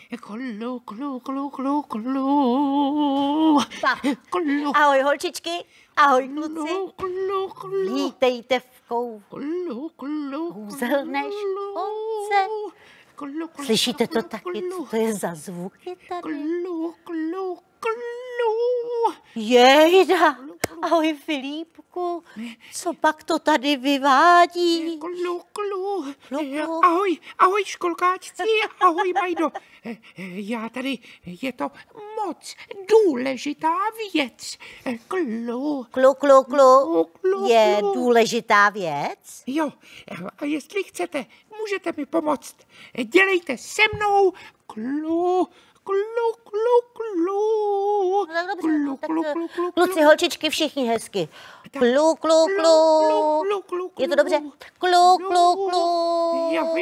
Klu, klu, klu, klu, klu. Tak. Klu. Ahoj holčičky, ahoj kluci. Klu, klu, klu. Vítejte v Klu, klu, kouzelné školce. Klu, klu, Slyšíte to klu, taky, klu. co to je za zvuky tady? Klu, klu, klu. Jejda, ahoj Filipku, co pak to tady vyvádí? Klu, klu. Klu. Ahoj, ahoj školkáčci, ahoj Majdo. Já tady, je to moc důležitá věc. Klu. Klu, je důležitá věc? Jo, a jestli chcete, můžete mi pomoct. Dělejte se mnou klu, klu, klu, klu. No, dobře, Klu, tak, klu, klu, klu, kluci, holčičky, všichni hezky. Klu. klu, klu, Je to dobře? Klu. Jo,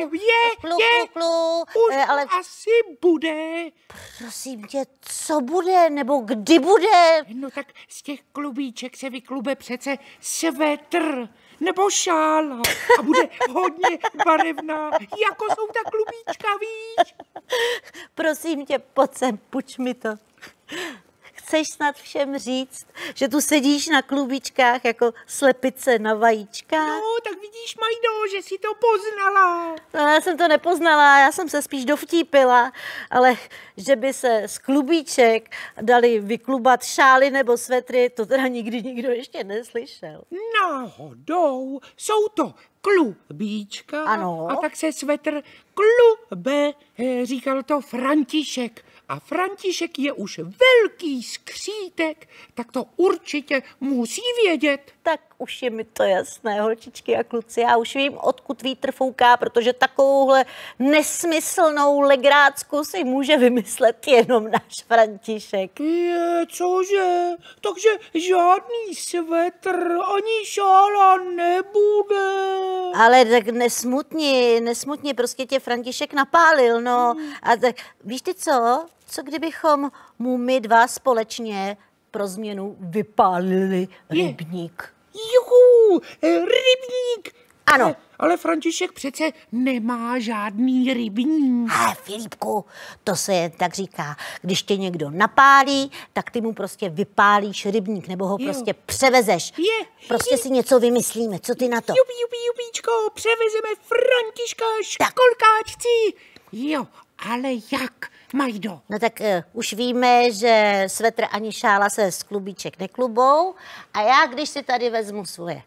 Klu. už Ale asi bude. prosím tě, co bude, nebo kdy bude? No tak z těch klubíček se vyklube přece svetr nebo šála a bude hodně barevná, jako jsou ta klubíčka, víš? Prosím tě, pojď sem, půjč mi to. Chceš snad všem říct, že tu sedíš na klubičkách jako slepice na vajíčkách? No, tak vidíš, Majdo, že jsi to poznala. No, já jsem to nepoznala, já jsem se spíš dovtípila, ale že by se z klubíček dali vyklubat šály nebo svetry, to teda nikdy nikdo ještě neslyšel. Náhodou jsou to klubíčka. Ano. A tak se svetr klube, říkal to František. A František je už velký skřítek, tak to určitě musí vědět. Tak už je mi to jasné, holčičky a kluci, já už vím, odkud vítr fouká, protože takovouhle nesmyslnou legrácku si může vymyslet jenom náš František. Cože? Takže žádný svetr ani šála nebude. Ale tak nesmutni, prostě tě František napálil, no. A tak víš ty co? Co kdybychom mu my dva společně pro změnu vypálili rybník? Juhu, rybník. Ano. Ale František přece nemá žádný rybník. Ale Filipku, to se jen tak říká. Když tě někdo napálí, tak ty mu prostě vypálíš rybník, nebo ho prostě převezeš. Prostě si něco vymyslíme. Co ty na to? Jupíčko, převezeme Františka školkáčci. Jo, ale jak, Majdo? No tak už víme, že svetr ani šála se z klubíček neklubou. A já, když si tady vezmu svoje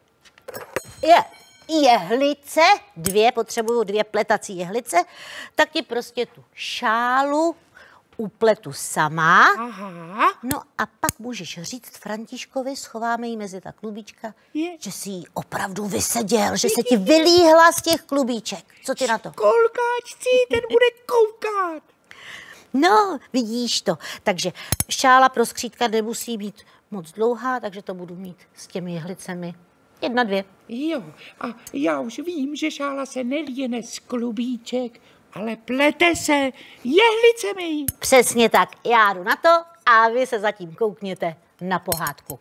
jehlice, potřebuju 2 pletací jehlice, tak ti prostě tu šálu upletu sama. Aha. No a pak můžeš říct Františkovi, schováme ji mezi ta klubíčka, že jsi ji opravdu vyseděl, že se ti vylíhla z těch klubíček. Co ty na to? Školkáčci, ten bude koukat. No, vidíš to. Takže šála pro skřítka nemusí být moc dlouhá, takže to budu mít s těmi jehlicemi 1, 2. Jo, a já už vím, že šála se nelíne z klubíček, ale plete se jehlicemi. Přesně tak, já jdu na to a vy se zatím koukněte na pohádku.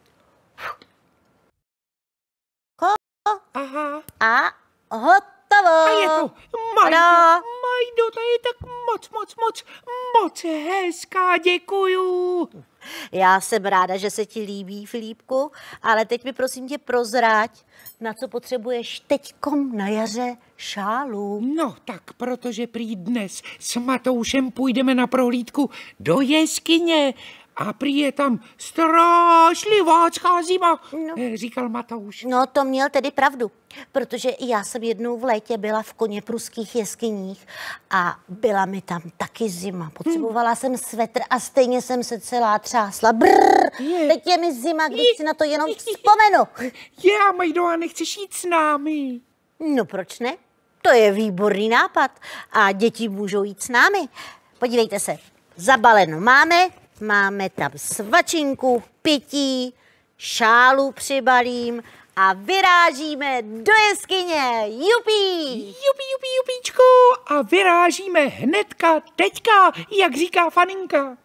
Aha. A hotovo. A je to Majdo, to je tak moc hezká, děkuju. Já jsem ráda, že se ti líbí, Filipku, ale teď mi prosím tě prozrať, na co potřebuješ teďkom na jaře šálu. No tak, protože prý dnes s Matoušem půjdeme na prohlídku do jeskyně a prý je tam strašlivácká zima, říkal Matouš. No to měl tedy pravdu, protože i já jsem jednou v létě byla v Koněpruských jeskyních a byla mi tam taky zima. Potřebovala jsem svetr a stejně jsem se celá třásla. Teď je mi zima, když si na to jenom vzpomenu. Majdo, a nechceš jít s námi? No proč ne? To je výborný nápad a děti můžou jít s námi. Podívejte se, zabaleno máme tam svačinku, pití, šálu přibalím a vyrážíme do jeskyně. Jupí! Jupíčko, a vyrážíme hnedka, teďka, jak říká Faninka.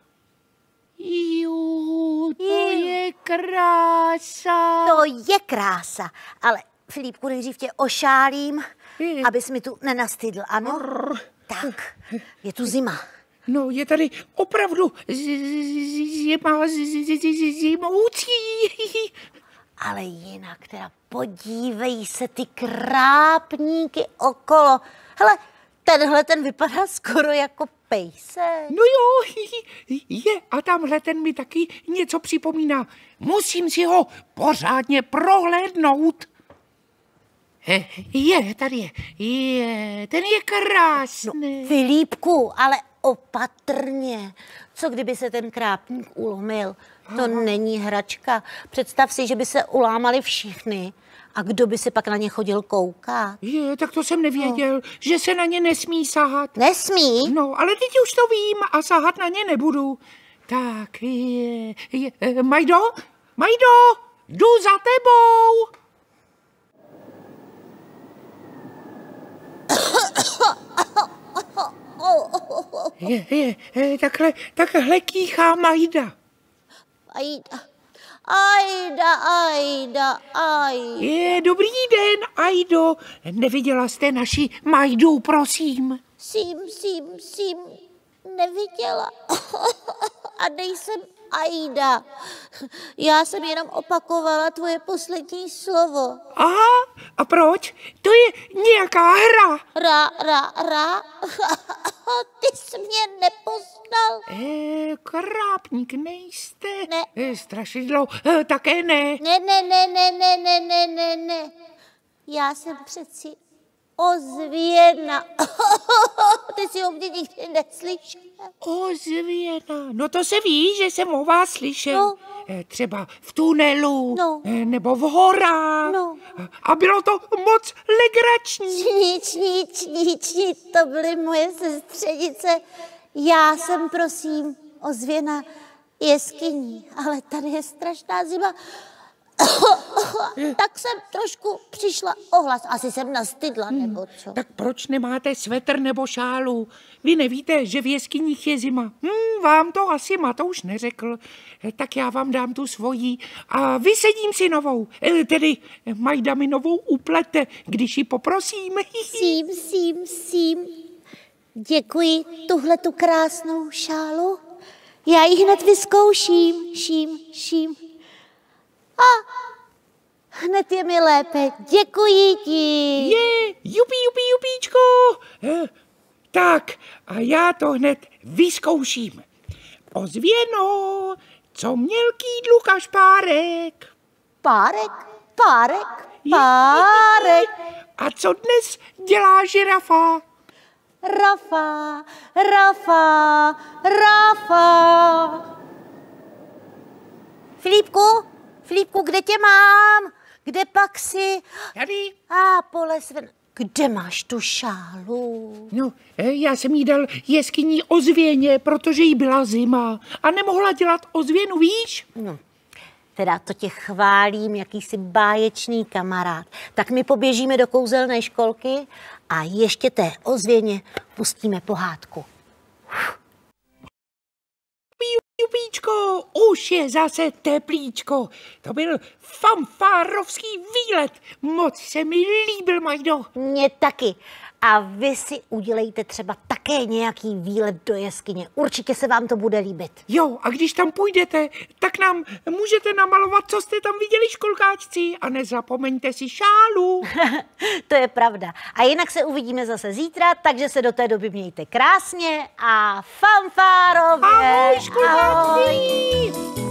To je krása. To je krása, ale Filipku, nejdřív tě ošálím, abys mi tu nenastydl, ano? Tak, je tu zima. No, je tady opravdu zimoucí. Ale jinak teda podívej se ty krápníky okolo. Hele, tenhle ten vypadá skoro jako pejsek. No jo, je, a tamhle ten mi taky něco připomíná. Musím si ho pořádně prohlédnout. Tady je, ten je krásný. No, Filipku, ale opatrně. Co kdyby se ten krápník ulomil? To není hračka. Představ si, že by se ulámali všichni. A kdo by si pak na ně chodil koukat? Tak to jsem nevěděl, že se na ně nesmí sahat. Nesmí? No, ale teď už to vím a sahat na ně nebudu. Tak, Majdo, jdu za tebou. Takhle kýchá Majda. Ajda. Dobrý den, Ajdo. Neviděla jste naši Majdu, prosím? Sím, neviděla. A nejsem Ajda. Já jsem jenom opakovala tvoje poslední slovo. Aha, a proč? To je nějaká hra. Ra. Ty jsi mě nepoznal. Krápník nejste. Ne. Strašidlo také ne. Ne. Já jsem přeci ozvěna. Ty jsi o mě nikdy neslyšel. Ozvěna. No to se ví, že jsem o vás slyšel. No. Třeba v tunelu, No. nebo v horách. No. A bylo to moc legrační. Nic, to byly moje sestřenice. Já jsem, prosím, ozvěna jeskyní, ale tady je strašná zima. Tak jsem trošku přišla o hlas. Asi jsem nastydla, nebo co? Tak proč nemáte svetr nebo šálu? Vy nevíte, že v jeskyních je zima. Vám to asi Matouš neřekl. Tak já vám dám tu svoji a vysedím si novou. Tedy Majda mi novou uplete, když ji poprosím. Sím. Děkuji tuhle tu krásnou šálu. Já ji hned vyzkouším. Ším. A hned je mi lépe. Děkuji ti. Jupíčko. Tak, a já to hned vyzkouším. Ozvěno, co měl k jídlu kašpárek? Párek. A co dnes dělá žirafa? Rafa. Filipku, kde tě mám? Kde pak jsi? Tady. Polesven. Kde máš tu šálu? No, já jsem jí dal jeskyní ozvěně, protože jí byla zima a nemohla dělat ozvěnu, víš? No, teda to tě chválím, jaký jsi báječný kamarád. Tak my poběžíme do kouzelné školky a ještě té ozvěně pustíme pohádku. Jupíčko, už je zase teplíčko. To byl fanfárovský výlet. Moc se mi líbil, Majdo. Mně taky. A vy si udělejte třeba také nějaký výlet do jeskyně. Určitě se vám to bude líbit. Jo, a když tam půjdete, tak nám můžete namalovat, co jste tam viděli, školkáčci. A nezapomeňte si šálu. To je pravda. A jinak se uvidíme zase zítra, takže se do té doby mějte krásně a fanfárově. Ahoj, školkáčci. Ahoj.